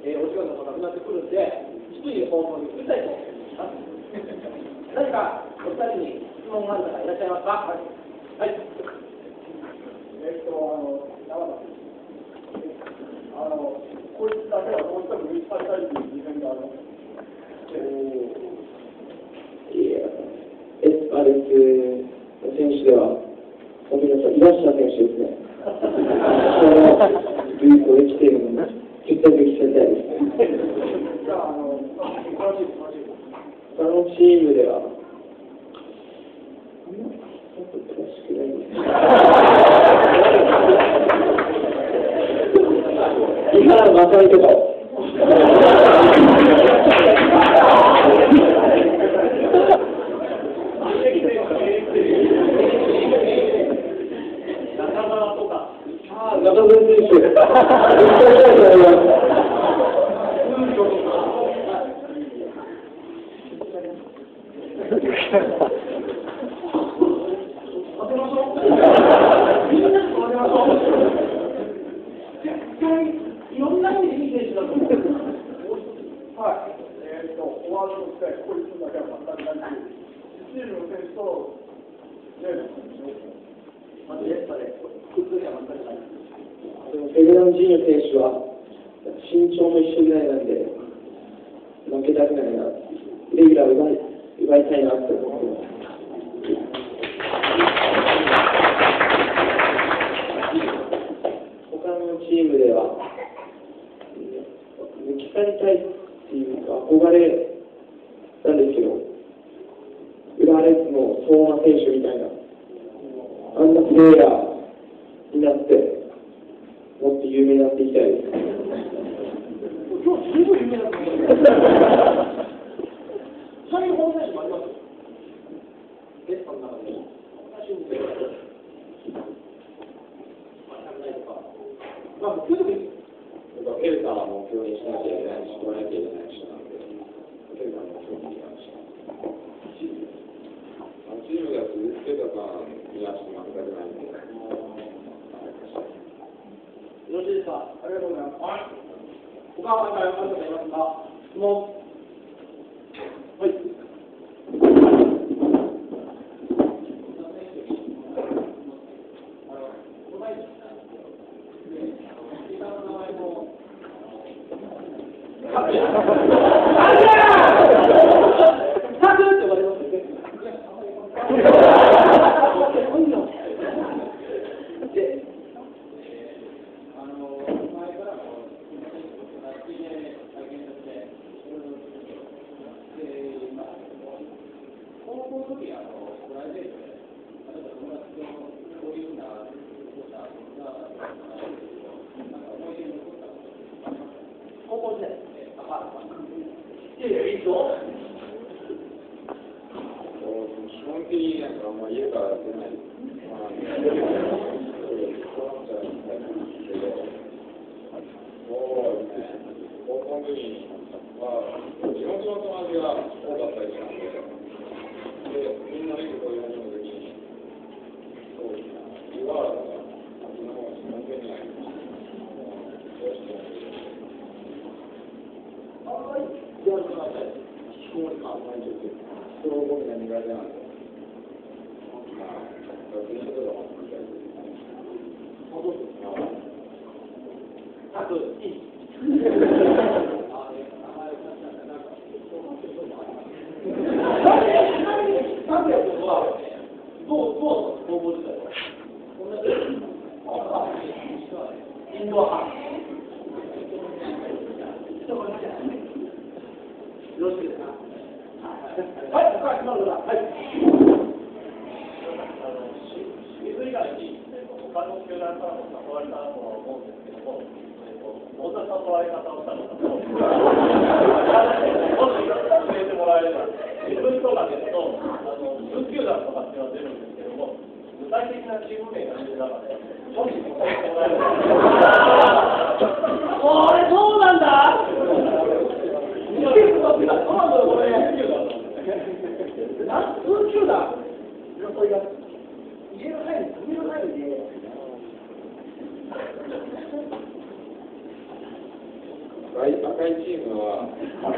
お仕事もなくなってくるんで、低い方向に移りたいと思います。何かお二人に質問がある方いらっしゃいますか？はい。はい。 こいつだけはどうしても見つかりたいという事前がある。 エスパルス選手では、本当に岩下選手ですね。ループをできているので、絶対できてみたいです。 じゃあ、 他のチームでは、詳しくないんです。井原正美とかを。中村選手。 いろんな意味でいい選手だと思う。 はい。フォワードとして、こいつだけは全くないし、チームの選手と、 まずエスパで、くっつきは全くない。 ベルナンジーニョ選手は身長も一緒ぐらいなんで負けたくないな、レギュラーを奪いたいなって思ってます。他のチームでは抜き去りたいっていうか憧れなんですけど、浦和レッズの相馬選手みたいなあんなプレーヤーになってもっと有名になっていきたいです。 今日十分有名だと思う。そういう方面もあります。エスパの中で、私もエルタは目標にしなきゃいけないし、取らなきゃいけない人なんで、エルタの目標にしました。チームが続けたかにはちょっと負けたくないんで。 よろしいですか？ありがとうございます。はい。他は何かある方いますか？質問。はい。 外赤いチームは、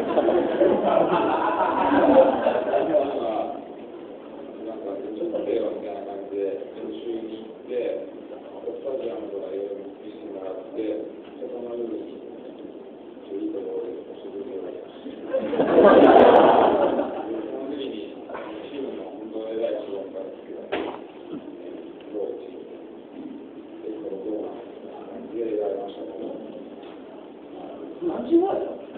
なんかちょっと令和みたいな感じで練習に行って、スタジアムとかいろいろ見せてもらって、でその夜にいいところで食事をやりました。その時にチームの本当の偉い人だったんですけど、どうチームでこれどうなんですかって言われましたけど。 何時ぐらいだよ。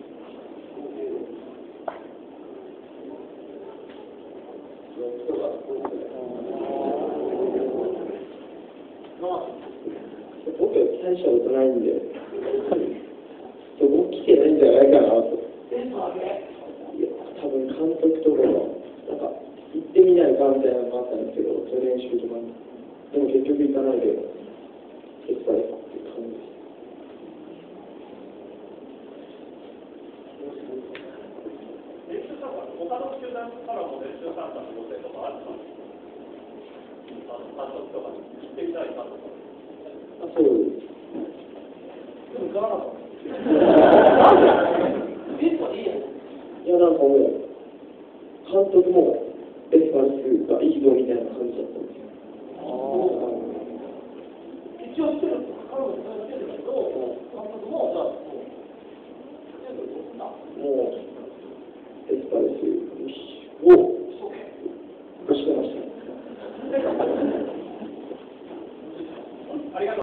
僕は大したことないんで、どこ来てないんじゃないかなと。いや、多分監督とかなんか行ってみないかみたいなのがあったんですけど、それ練習とかに。でも結局行かないで、エスパレスっていう感じです。 他の球団からも練習参加の要請とかあるか、監督とかに行ってみたいかとか。 あ、そうです。 でも行かなかった。なんで？ベストでいいやん。 いや、なんかもう、監督もエスパルスがいいぞみたいな感じだったんですよ。 一応来てるんですよ。彼女も来てるんだけど、監督も、じゃあ、もう、 もう、エスパルスを